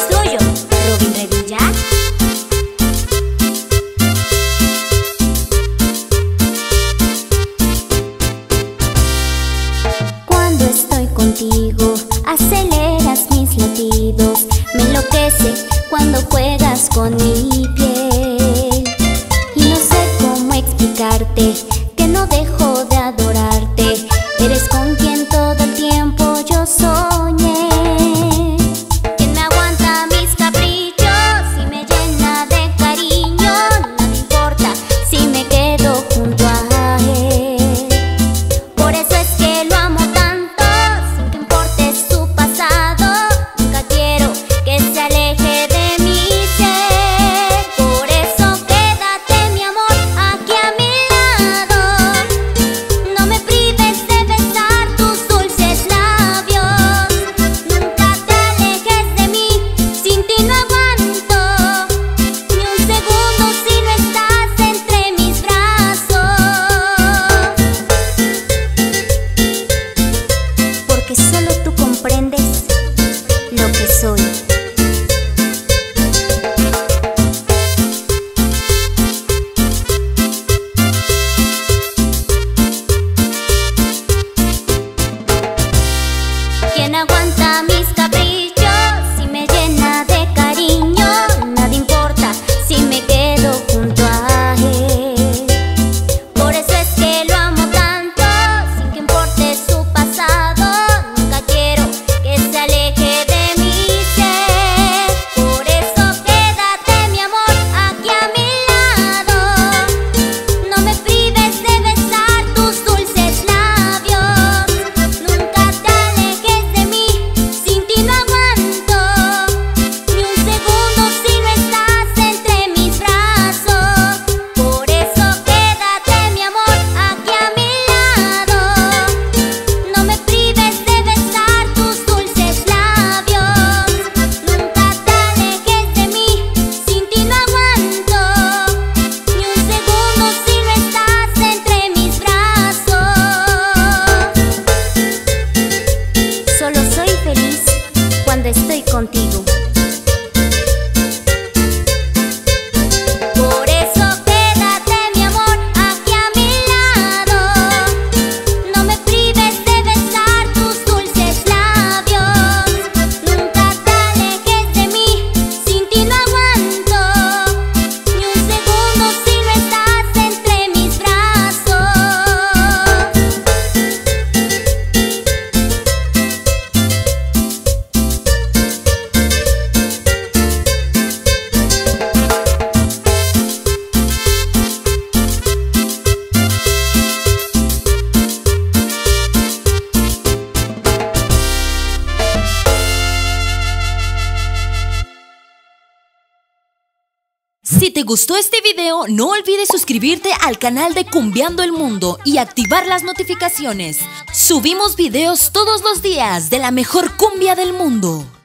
suyo, Robin Revilla. Cuando estoy contigo, aceleras mis latidos. Me enloquece cuando juegas con mi piel. Y no sé cómo explicarte que no dejo de adorarte. Eres con quien todo el tiempo yo soñé. Quien me aguanta mis caprichos y me llena de cariño. No me importa si me quedo junto a él. Por eso es que lo amo tanto, sin que importe su pasado. Nunca quiero que se aleje de mi ser. Por eso quédate, mi amor, aquí a mi lado. No me prives de besar tus dulces labios. Nunca te alejes de mí, sin ti no aguanto ni un segundo si no estás entre mis brazos. Porque solo tú comprendes lo que soy. Quien aguanta mis caprichos y me llena de cariño. Nada importa si me quedo junto a él. Por eso es que lo amo tanto, sin que importe su pasado. Nunca quiero que se aleje de mi ser. Por eso quédate, mi amor, aquí a mi lado. No me prives de besar tus dulces labios. Nunca te alejes de mí, sin ti no aguanto ni un segundo si no estás entre mis brazos. Por eso quédate, mi amor, aquí a mi lado. No me prives de besar tus dulces labios. Nunca te alejes de mí, sin ti no aguanto ni un segundo si no estás entre mis brazos. Solo soy feliz cuando estoy contigo. Por eso quédate, mi amor, aquí a mi lado. No me prives de besar tus dulces labios. Nunca te alejes de mí, sin ti no aguanto ni un segundo si no estás entre mis brazos. Si te gustó este video, no olvides suscribirte al canal de Cumbiando el Mundo y activar las notificaciones. Subimos videos todos los días de la mejor cumbia del mundo.